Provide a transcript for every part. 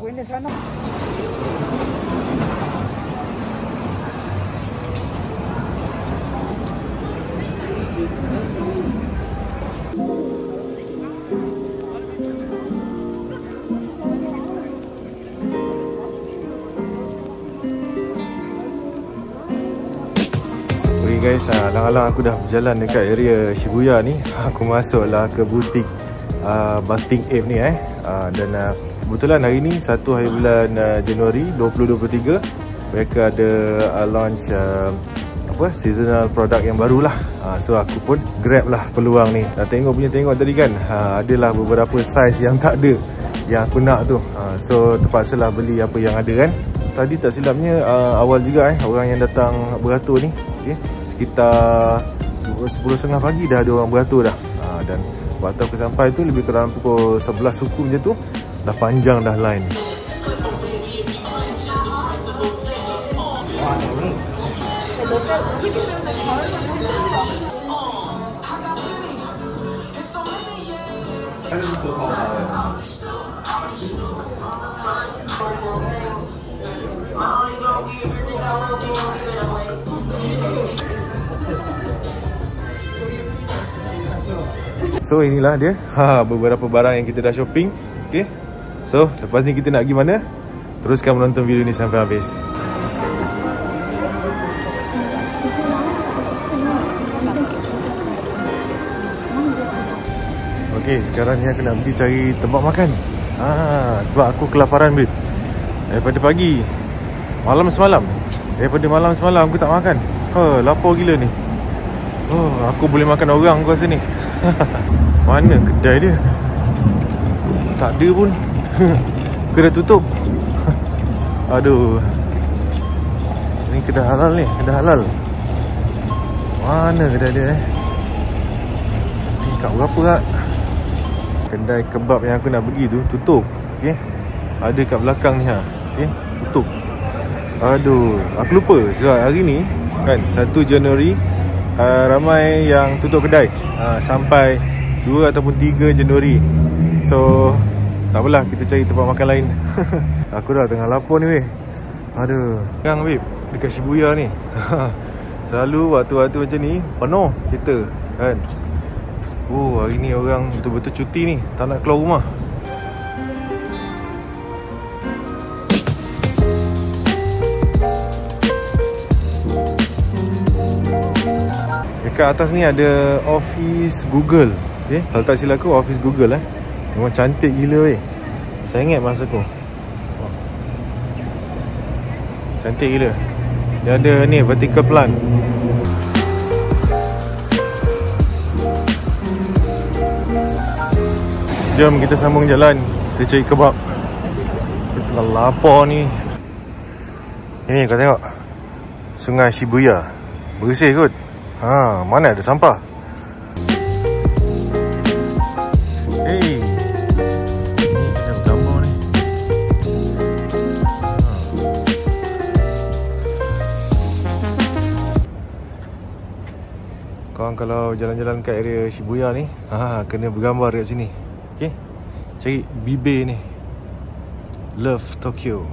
ini sana. Guys, alang-alang aku dah berjalan dekat area Shibuya ni. Aku masuklah ke butik Bathing Ape ni dan kebetulan hari ni 1 hari bulan Januari 2023 mereka ada launch seasonal product yang barulah. So aku pun grab lah peluang ni. Tengok tadi kan, adalah beberapa saiz yang tak ada yang aku nak tu. So terpaksalah beli apa yang ada kan. Tadi tak silapnya awal juga orang yang datang beratur ni, okay? Sekitar 10.30 pagi dah ada orang beratur dah. Dan waktu aku sampai tu lebih kurang pukul 11 suku macam tu. Dah panjang dah line. So inilah dia beberapa barang yang kita dah shopping. Okay, so lepas ni kita nak pergi mana? Teruskan menonton video ni sampai habis. Okay, sekarang ni aku nak pergi cari tempat makan. Sebab aku kelaparan babe. Daripada pagi, malam semalam aku tak makan. Lapar gila ni. Aku boleh makan orang aku rasa ni. Mana kedai dia? Tak ada pun. Kedai tutup. Aduh. Ni kedai halal ni, kedai halal. Mana kedai dia tingkat berapa tak? Kedai kebab yang aku nak pergi tu tutup. Okay, ada kat belakang ni okay, tutup. Aduh, aku lupa sebab hari ni kan 1 Januari ramai yang tutup kedai sampai 2 ataupun 3 Januari. So tak apalah, kita cari tempat makan lain. Aku dah tengah lapar ni weh. Aduh, gang babe dekat Shibuya ni. Selalu waktu-waktu macam ni penuh kita kan. Hari ni orang betul-betul cuti ni, tak nak keluar rumah. Dekat atas ni ada office Google. Okay, kalau tak silap aku office Google memang cantik gila weh. Saya ingat masa aku cantik gila. Dia ada ni vertical plant. Jom kita sambung jalan. Kita cari kebab. Kita tengah lapar ni. Ini kau tengok Sungai Shibuya. Bersih kot. Mana ada sampah. Hey, ni ada gambar ni. Korang kalau jalan-jalan kat area Shibuya ni kena bergambar dekat sini. Okay, cari Bibe ni, Love Tokyo.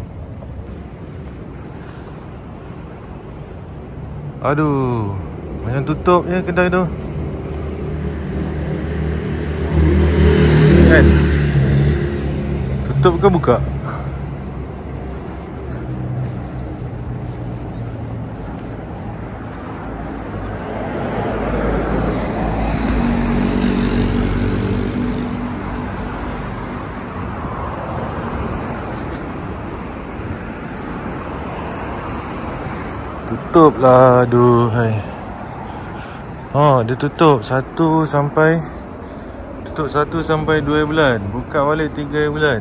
Aduh, macam tutup je kedai tu kan? Tutup ke buka? Tutup lah, aduhai. Dia tutup 1 sampai 2 bulan. Buka balik 3 bulan.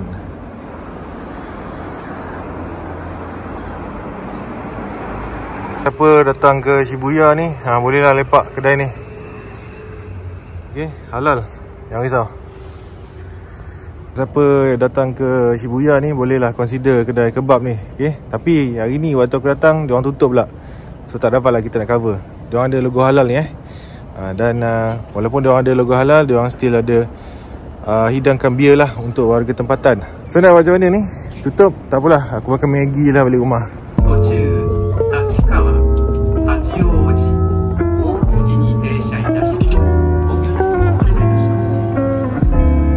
Siapa datang ke Shibuya ni, bolehlah lepak kedai ni. Okay, halal, jangan risau. Siapa datang ke Shibuya ni bolehlah consider kedai kebab ni. Okay, tapi hari ni waktu aku datang diorang tutup pula. So tak dapatlah kita nak cover. Diorang ada logo halal ni dan walaupun diorang ada logo halal, diorang still ada hidangkan beer lah untuk warga tempatan. So nak macam mana ni? tutup, tak apalah, aku makan Maggi lah balik rumah. 途中、立川、八王子、大月に停車いたします。ご協力をお願いいたします。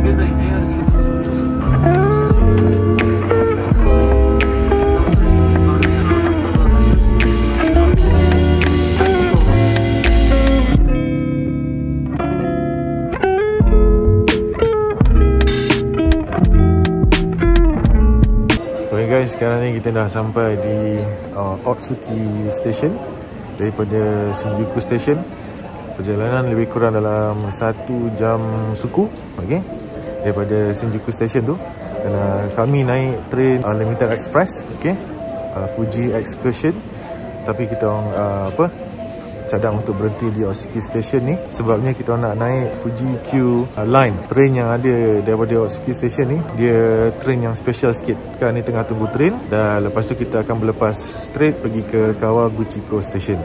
現在 JR 技術所に Okay guys, sekarang ni kita dah sampai di Otsuki Station daripada Shinjuku Station. Perjalanan lebih kurang dalam 1 jam suku, okay, daripada Shinjuku Station tu. Dan kami naik train Limited Express, okay, Fuji Excursion. Tapi kita orang cadang untuk berhenti di Otsuki Station ni sebabnya kita nak naik Fuji Q Line. Train yang ada daripada Otsuki Station ni, dia train yang special sikit. Sekarang ni tengah tunggu train, dan lepas tu kita akan berlepas straight pergi ke Kawaguchiko Station.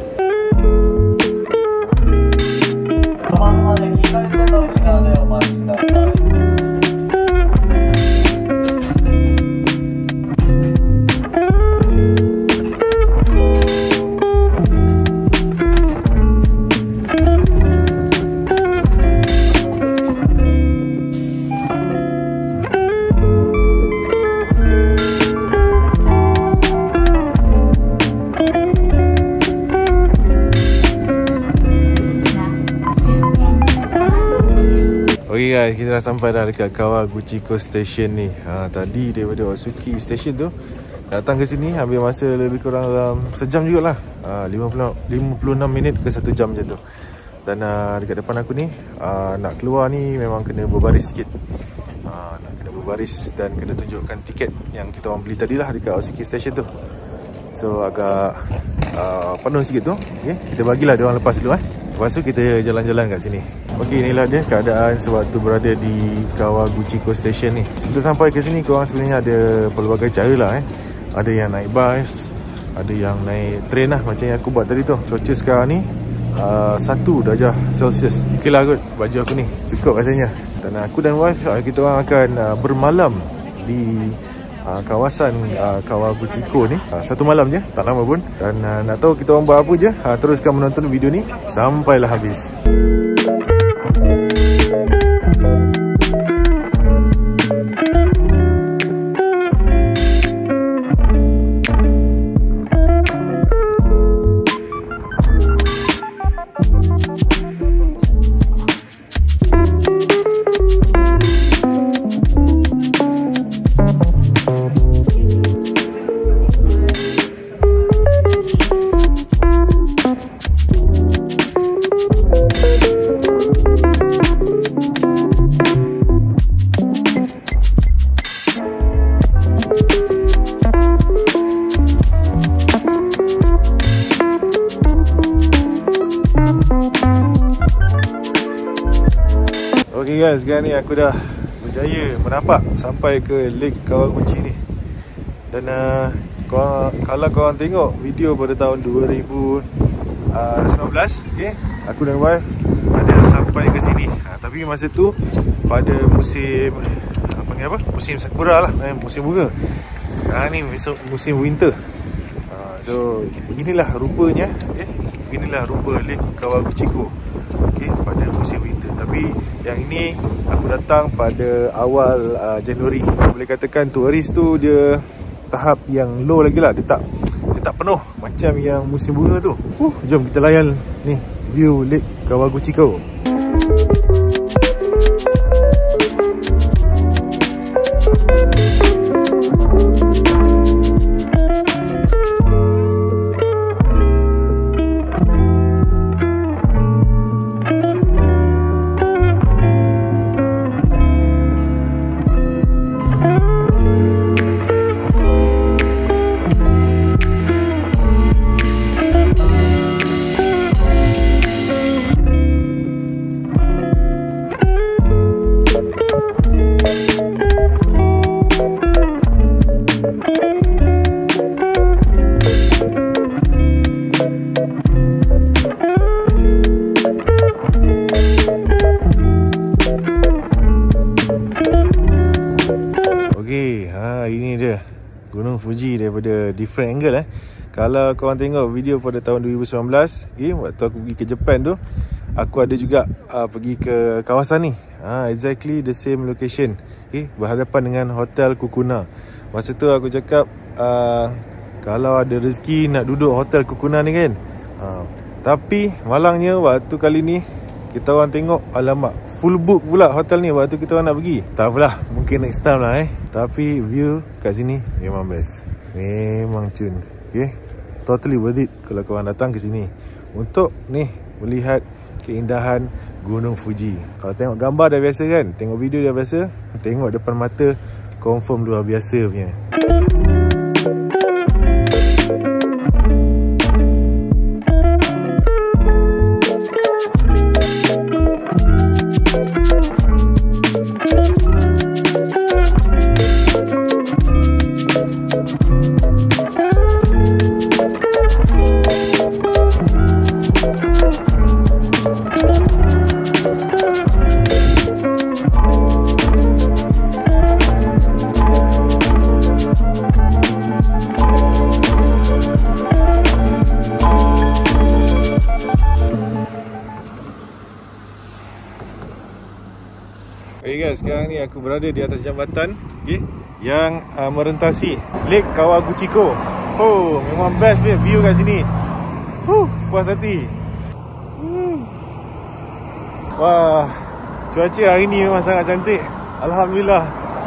Okay guys, kita dah sampai dah dekat Kawaguchiko Station ni. Tadi daripada Otsuki Station tu datang ke sini ambil masa lebih kurang dalam sejam jugalah. 56 minit ke 1 jam macam tu. Dan dekat depan aku ni nak keluar ni memang kena berbaris sikit. Nak kena berbaris dan kena tunjukkan tiket yang kita orang beli tadi lah dekat Otsuki Station tu. So agak penuh sikit tu. Okay, kita bagilah dia orang lepas dulu Lepas tu kita jalan-jalan kat sini. Okey, inilah dia keadaan sewaktu berada di Kawaguchiko Station ni. Untuk sampai ke sini korang sebenarnya ada pelbagai cara lah Ada yang naik bus, ada yang naik train lah macam yang aku buat tadi tu. Cuaca sekarang ni 1 darjah Celsius. Okey lah kot, baju aku ni cukup rasanya. Dan aku dan wife kita orang akan bermalam di kawasan Kawaguchiko ni 1 malam je, tak lama pun. Dan nak tahu kita orang buat apa je, teruskan menonton video ni sampailah habis. Okay guys, sekarang ni aku dah berjaya menapak sampai ke Lake Kawaguchi ni. Dan kalau korang tengok video pada tahun 2019, okay, aku dan wife ada sampai ke sini. Tapi masa tu pada musim musim sakura lah, musim bunga. Sekarang ni musim winter. So beginilah rupanya, okay? Beginilah rupa Lake Kawaguchiko, okay, pada musim winter. Tapi yang ini aku datang pada awal Januari. Boleh katakan turis tu dia tahap yang low lagi lah. Dia tak penuh macam yang musim bunga tu. Jom kita layan ni view Lake Kawaguchiko. Fuji daripada different angle Kalau korang tengok video pada tahun 2019, waktu aku pergi ke Japan tu, aku ada juga pergi ke kawasan ni. Exactly the same location. Berhadapan dengan Hotel Kukuna. Masa tu aku cakap kalau ada rezeki nak duduk Hotel Kukuna ni kan. Tapi malangnya waktu kali ni kita orang tengok, alamak, full book pula hotel ni waktu kita orang nak pergi. Tak apalah, mungkin next time lah Tapi view kat sini memang best. Memang cun. Totally worth it kalau korang datang ke sini untuk ni melihat keindahan Gunung Fuji. Kalau tengok gambar dah biasa kan, tengok video dah biasa, tengok depan mata confirm luar biasa punya. Okay guys, sekarang ni aku berada di atas jambatan yang merentasi Lake Kawaguchiko. Memang best view kat sini. Puas hati. Wah, cuaca hari ni memang sangat cantik. Alhamdulillah.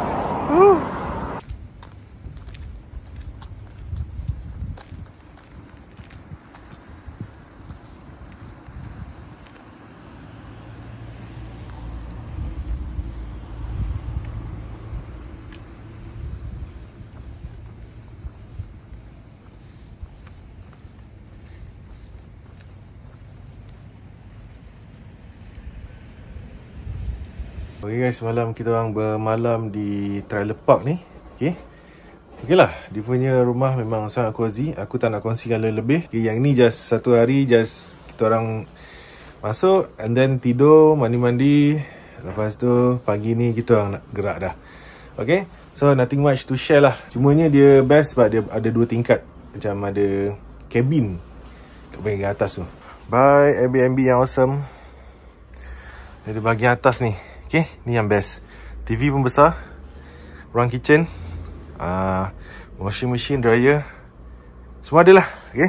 Okay guys, semalam kita orang bermalam di trailer park ni. Okay lah, dia punya rumah memang sangat cozy. Aku tak nak kongsikan lebih. Yang ni just satu hari, just kita orang masuk and then tidur, mandi-mandi. Lepas tu pagi ni kita orang nak gerak dah. Okay, so nothing much to share lah. Cumanya dia best sebab dia ada 2 tingkat. Macam ada cabin kat bahagian atas tu. Bye Airbnb yang awesome. Dia di bahagian atas ni. Okay, ni yang best. TV pun besar. Ruang kitchen, washing machine, dryer, semua ada lah. Okay,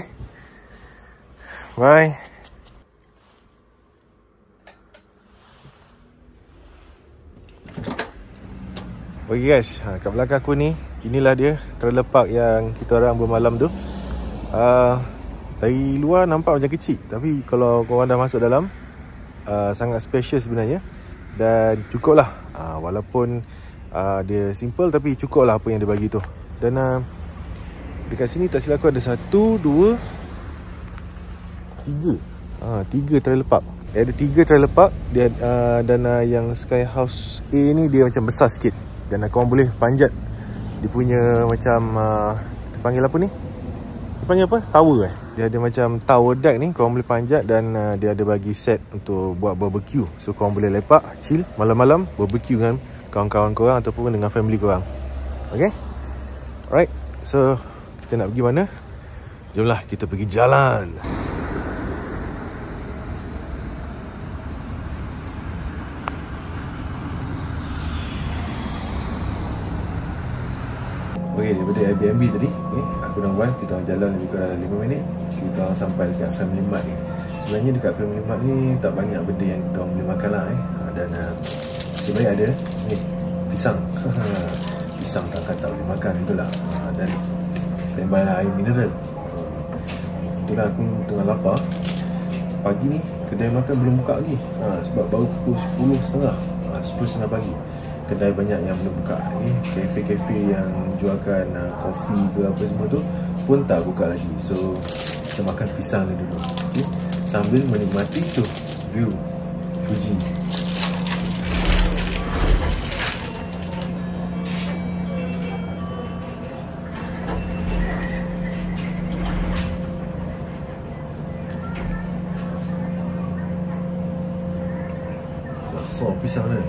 bye. Okay guys, kat belakang aku ni, inilah dia trailer park yang kita orang bermalam tu. Dari luar nampak macam kecil, tapi kalau korang dah masuk dalam, sangat spacious sebenarnya. Dan cukup lah, walaupun dia simple tapi cukup lah apa yang dia bagi tu. Dan dekat sini tak silap aku ada 1, 2, 3 3 trailer park. Ada 3 trailer park dia, dan yang Sky House A ni dia macam besar sikit. Dan korang boleh panjat dia punya macam panggil apa ni? Dia panggil apa? Tower Dia ada macam tower deck ni, korang boleh panjat. Dan dia ada bagi set untuk buat barbecue. So korang boleh lepak, chill, malam-malam barbecue dengan kawan-kawan korang ataupun dengan family korang. Okay, alright. So kita nak pergi mana? Jomlah kita pergi jalan. Okay, daripada Airbnb tadi, aku dan Wan, kita orang jalan lebih kurang 5 minit. Kita orang sampai dekat Family Mart ni. Sebenarnya dekat Family Mart ni tak banyak benda yang kita orang boleh makan lah. Dan sebenarnya ada ni, pisang. Pisang tak boleh makan, betul lah. Dan standby lah air mineral. Itulah aku tengah lapar. Pagi ni kedai makan belum buka lagi, sebab baru pukul 10.30, 10.30 pagi. Kedai banyak yang belum buka. Kafe-kafe yang jualkan kopi ke apa semua tu pun tak buka lagi. So kita makan pisang ni dulu, sambil menikmati tu view Fuji. Besar pisang ni.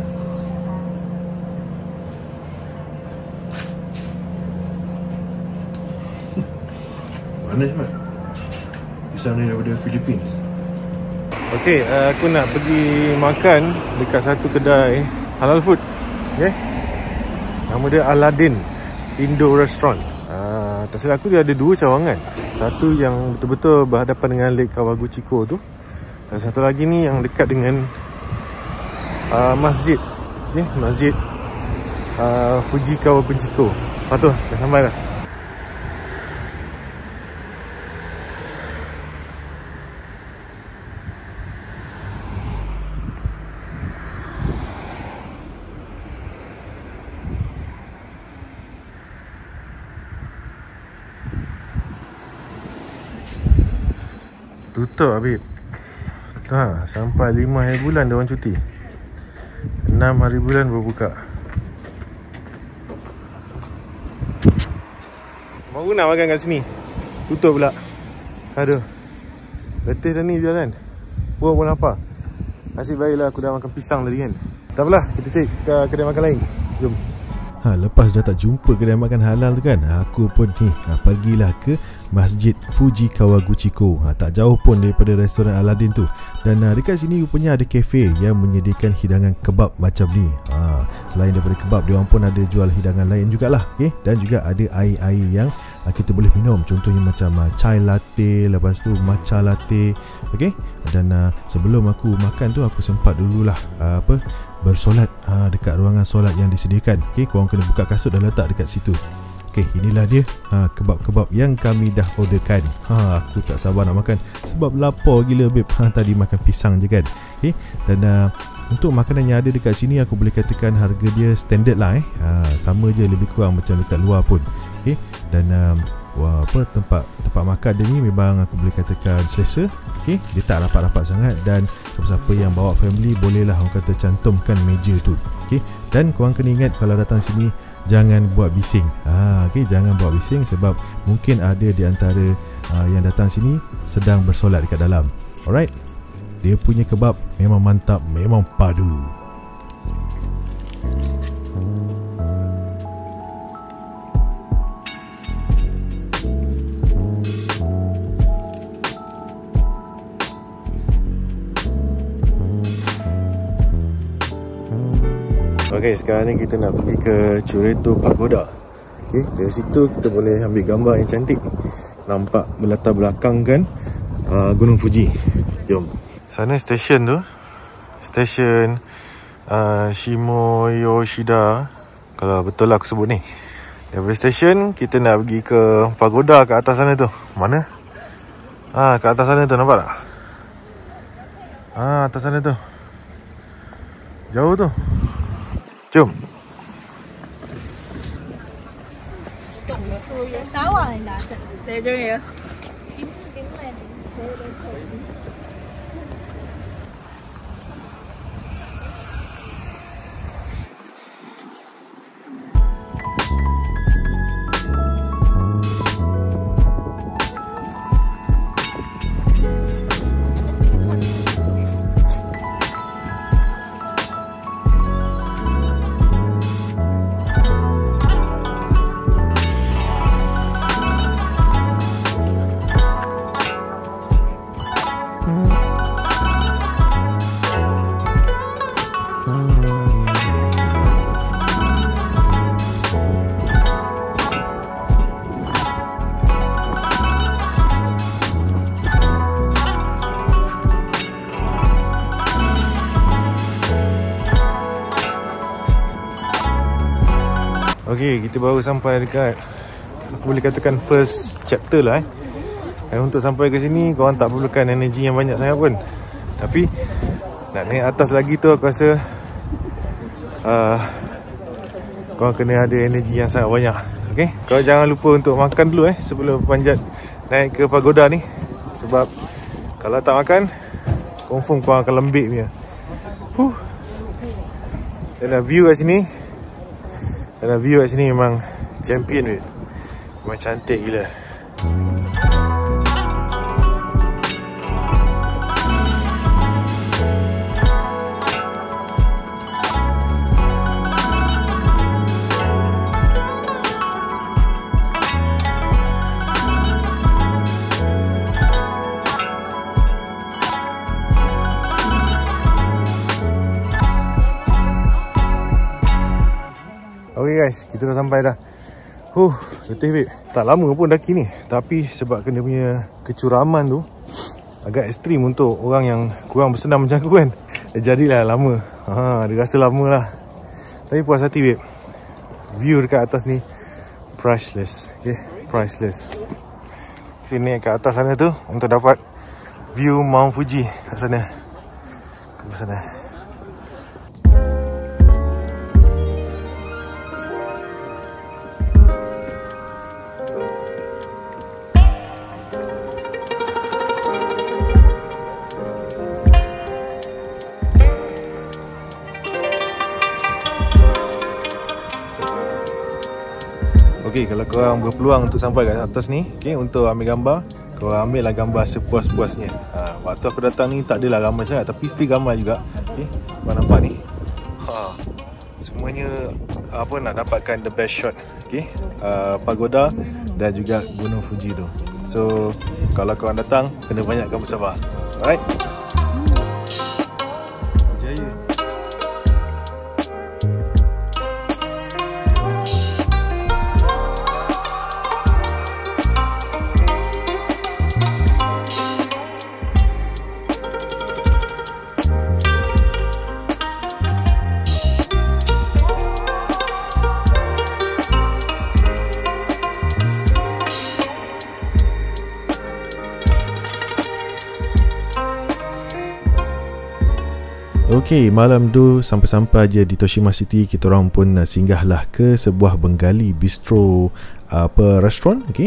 Mana Ahmad? Pisang ni daripada Philippines. Okey, aku nak pergi makan dekat satu kedai halal food. Okay, nama dia Aladdin Indo Restaurant. Tak silap aku dia ada dua cawangan. Satu yang betul-betul berhadapan dengan Lake Kawaguchiko tu, dan satu lagi ni yang dekat dengan masjid. Okay, masjid Fuji Kawaguchiko. Lepas tu dah sampai dah. Tutup Habib. Sampai 5 hari bulan dia orang cuti. 6 hari bulan baru buka. Baru nak makan kat sini, tutup pula. Aduh, letih dah ni jalan. Buat pun lapar. Nasib baiklah aku dah makan pisang tadi kan. Tak apalah, kita cari kedai makan lain. Jom. Lepas dah tak jumpa kedai makan halal tu kan, aku pun ni pergilah ke Masjid Fuji Kawaguchiko. Tak jauh pun daripada restoran Aladdin tu. Dan dekat sini rupanya ada kafe yang menyediakan hidangan kebab macam ni. Selain daripada kebab, diorang pun ada jual hidangan lain jugalah. Okay? Dan juga ada air-air yang kita boleh minum. Contohnya macam chai latte, lepas tu matcha latte. Okay? Dan sebelum aku makan tu, aku sempat dululah bersolat dekat ruangan solat yang disediakan. Okay, korang kena buka kasut dan letak dekat situ. Okay, inilah dia kebab-kebab yang kami dah orderkan. Aku tak sabar nak makan sebab lapar gila babe. Tadi makan pisang je kan. Okay, dan untuk makanan yang ada dekat sini, aku boleh katakan harga dia standard lah. Sama je lebih kurang macam dekat luar pun. Okay, dan tempat makan dia ni memang aku boleh katakan selesa. Okay, dia tak rapat-rapat sangat, dan siapa-siapa yang bawa family bolehlah orang kata cantumkan meja tu. Okay, dan korang kena ingat kalau datang sini jangan buat bising. Okay, jangan buat bising sebab mungkin ada di antara yang datang sini sedang bersolat dekat dalam. Alright, dia punya kebab memang mantap, memang padu. Okay, sekarang ni kita nak pergi ke Chureito Pagoda. Okay, dari situ kita boleh ambil gambar yang cantik, nampak berlatar belakangkan Gunung Fuji. Jom. Sana stesen tu, stesen Shimoyoshida, kalau betul lah aku sebut ni. Daripada stesen kita nak pergi ke pagoda kat atas sana tu. Mana? Kat atas sana tu, nampak tak? Atas sana tu, jauh tu. Jom. Okay, kita baru sampai dekat, aku boleh katakan first chapter lah. Dan untuk sampai ke sini, korang tak perlukan energi yang banyak sangat pun. Tapi nak naik atas lagi tu, aku rasa korang kena ada energi yang sangat banyak. Okay, kau jangan lupa untuk makan dulu sebelum panjat naik ke pagoda ni. Sebab kalau tak makan, confirm korang akan lembik punya. Dan view kat sini, memang champion weh. Memang cantik gila. Okay guys, kita dah sampai dah. Letih babe. Tak lama pun daki ni, tapi sebab kena punya kecuraman tu agak ekstrim untuk orang yang kurang bersenam macam aku kan. Jadilah lama. Dia rasa lama lah. Tapi puas hati babe. View dekat atas ni priceless. Okay, priceless. Sini kat atas sana tu untuk dapat view Mount Fuji kat sana. Ke sana. Okay, kalau korang berpeluang untuk sampai kat atas ni, okay, untuk ambil gambar, korang ambil lah gambar sepuas-puasnya. Waktu aku datang ni tak adalah ramai sangat, tapi still gambar juga. Okay, korang nampak ni, semuanya apa nak dapatkan the best shot. Okay, pagoda dan juga Gunung Fuji tu. So kalau korang datang, kena banyakkan bersabar. Alright. Jaya. Okey, malam tu sampai-sampai je di Toshima City, kita orang pun singgahlah ke sebuah Bengali bistro restoran, okey.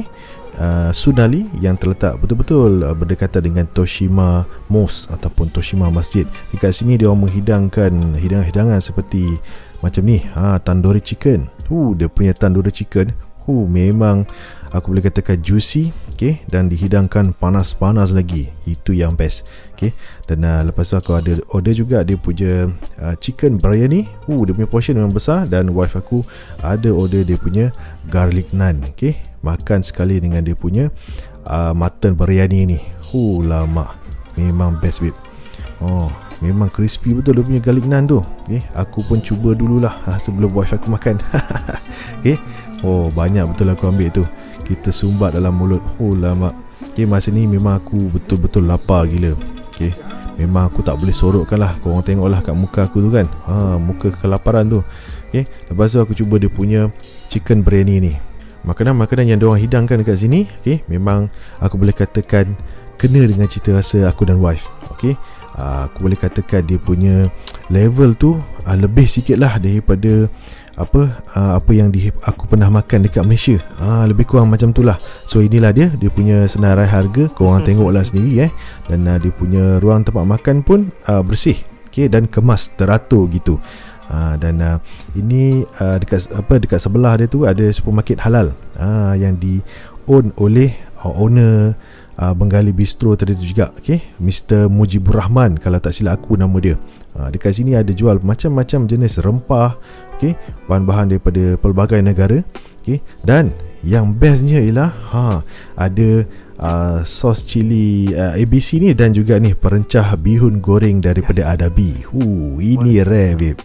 Sunali yang terletak betul-betul berdekatan dengan Toshima Mosque ataupun Toshima Masjid. Dekat sini dia orang menghidangkan hidangan-hidangan seperti macam ni, tandoori chicken. Dia punya tandoori chicken memang aku boleh katakan juicy, okay, dan dihidangkan panas-panas lagi. Itu yang best, okay. Dan lepas tu aku ada order juga dia punya chicken biryani. Dia punya portion memang besar. Dan wife aku ada order dia punya garlic naan, okay. Makan sekali dengan dia punya mutton biryani ni. Lama. Memang best babe. Memang crispy betul dia punya garlic naan tu, okay. Aku pun cuba dululah sebelum wife aku makan. Okay. Banyak betul aku ambil tu. Kita sumbat dalam mulut. Lama. Okay, masa ni memang aku betul-betul lapar gila. Okay, memang aku tak boleh sorokkan lah. Korang tengok lah kat muka aku tu kan. Muka kelaparan tu. Okay, lepas tu aku cuba dia punya chicken biryani ni. Makanan-makanan yang diorang hidangkan dekat sini, okay, memang aku boleh katakan kena dengan cita rasa aku dan wife. Okay, aku boleh katakan dia punya level tu lebih sikit lah daripada apa yang aku pernah makan dekat Malaysia. Lebih kurang macam tu lah. So inilah dia punya senarai harga. Korang tengoklah sendiri Dan dia punya ruang tempat makan pun bersih, okay, dan kemas teratur gitu. Dan ini dekat sebelah dia tu ada supermarket halal yang di-own oleh owner Bengali Bistro tadi tu juga, okay, Mr. Mujibur Rahman kalau tak silap aku nama dia. Dekat sini ada jual macam-macam jenis rempah, okay, bahan-bahan daripada pelbagai negara, okay. Dan yang bestnya ialah ada sos cili ABC ni, dan juga ni perencah bihun goreng daripada Adabi. Ini rare babe.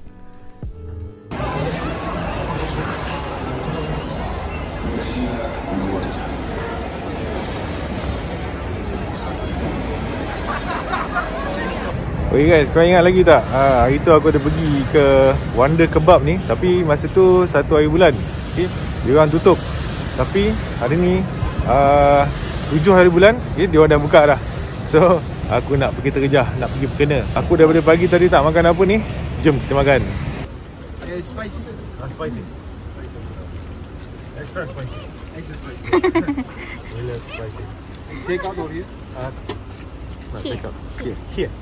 Okay guys, korang ingat lagi tak? Hari tu aku ada pergi ke Wonder Kebab ni, tapi masa tu 1 hari bulan, okay, dia orang tutup. Tapi hari ni 7 hari bulan, okay, dia orang dah buka dah. So aku nak pergi terjah, nak pergi berkena. Aku daripada pagi tadi tak makan apa ni. Jom kita makan. Spicy. Spicy. Extra spicy. Extra spicy. We love spicy. Take out over here. Take out. Here.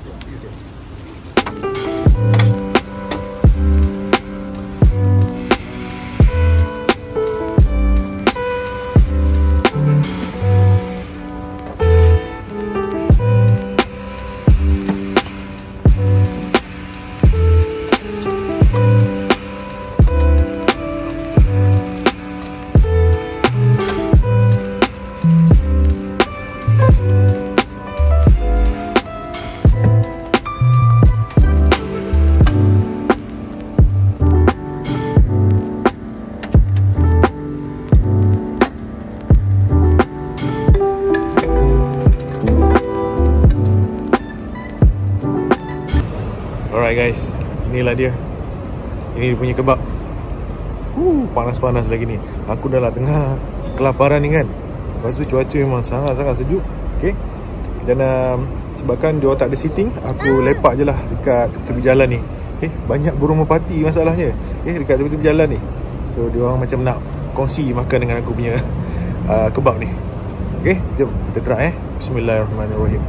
Alright guys, inilah dia. Ini dia punya kebab. Panas-panas lagi ni. Aku dah lah tengah kelaparan ni kan. Lepas tu cuaca memang sangat-sangat sejuk. Okay. Dan sebabkan dia tak ada seating, aku lepak je lah dekat tepi jalan ni. Okay. Banyak burung merpati masalahnya. Okay, dekat tepi-tepi jalan ni. So dia orang macam nak kongsi makan dengan aku punya kebab ni. Okay, jom kita try Bismillahirrahmanirrahim.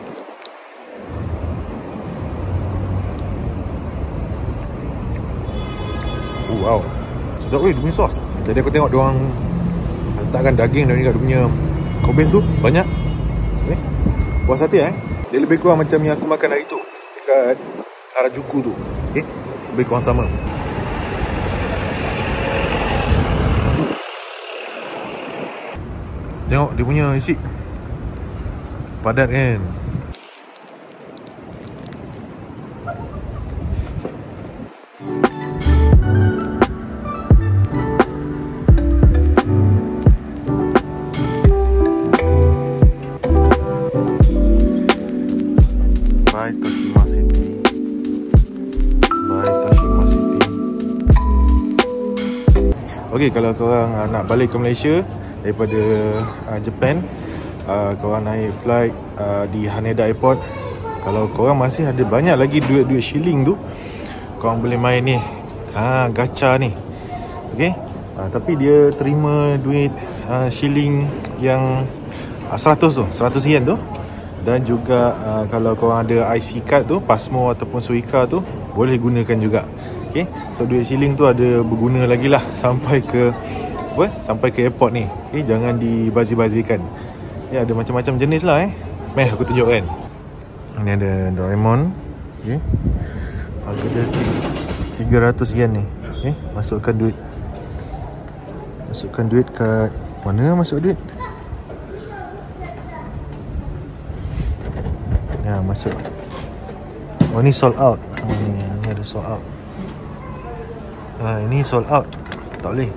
Wow, sedap weh dia punya sos. Jadi aku tengok dia orang letakkan daging dan juga dia punya kobes tu banyak. Okay. Puas hati Dia lebih kurang macam yang aku makan hari tu dekat Harajuku tu. Okay, lebih kurang sama. Tengok dia punya isi padat kan. Bye Toshima City. Bye Toshima City. Okay, kalau korang nak balik ke Malaysia daripada Japan, korang naik flight di Haneda Airport. Kalau korang masih ada banyak lagi duit-duit shilling tu, korang boleh main ni gacha ni. Okay, tapi dia terima duit shilling yang 100 tu, 100 yen tu. Dan juga kalau korang ada IC card tu, Pasmo ataupun Suica tu, boleh gunakan juga. Okay, so duit shilling tu ada berguna lagi lah sampai ke sampai ke airport ni. Okay, jangan dibazir-bazirkan. Ya, ada macam-macam jenis lah Meh aku tunjukkan. Ni ada Doraemon. Okay, harga dia 300 yen ni. Okay, masukkan duit. Masukkan duit kat mana masuk duit? Ya, masuk. Oh, ni sold out. Ni ada sold out. Ini sold out. Tak boleh.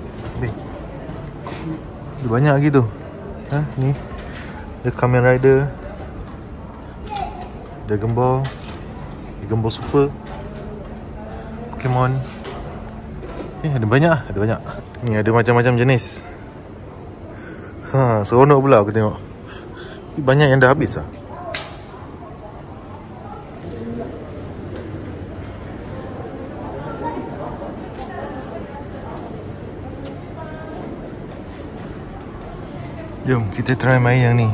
Dia banyak lagi tu. Ni The Kamen Rider, Dragon Ball, Dragon Ball Super, Pokemon. Ada banyak. Ada banyak. Ni ada macam-macam jenis. Seronok pula aku tengok. Banyak yang dah habis lah. Jom kita try main yang ni.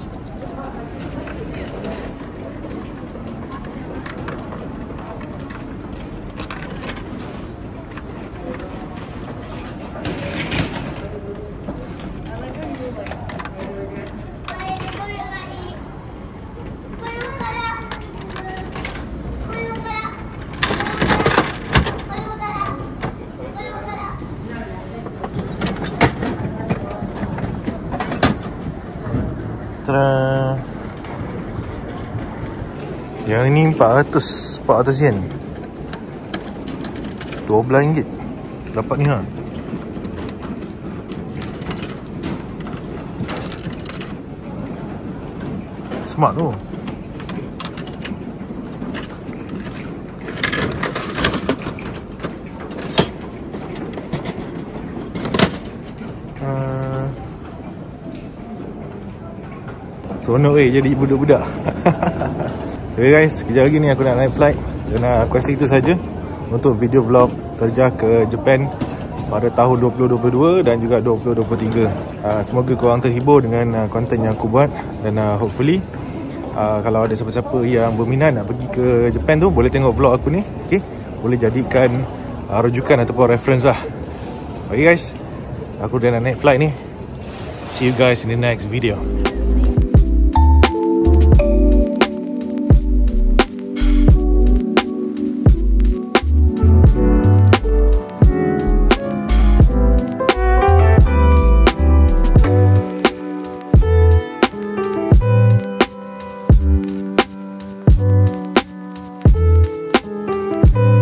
Yang ini 400 yen. 12 ringgit dapat ni Smart tu. Seronok jadi budak-budak. Okay guys, sekejap lagi ni aku nak naik flight. Dan aku rasa itu saja untuk video vlog terjah ke Japan pada tahun 2022 dan juga 2023. Semoga korang terhibur dengan konten yang aku buat. Dan hopefully kalau ada siapa-siapa yang berminat nak pergi ke Japan tu, boleh tengok vlog aku ni. Okay, boleh jadikan rujukan ataupun reference lah. Okay guys, aku dah nak naik flight ni. See you guys in the next video.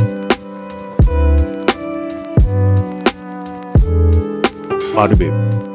Bada babe.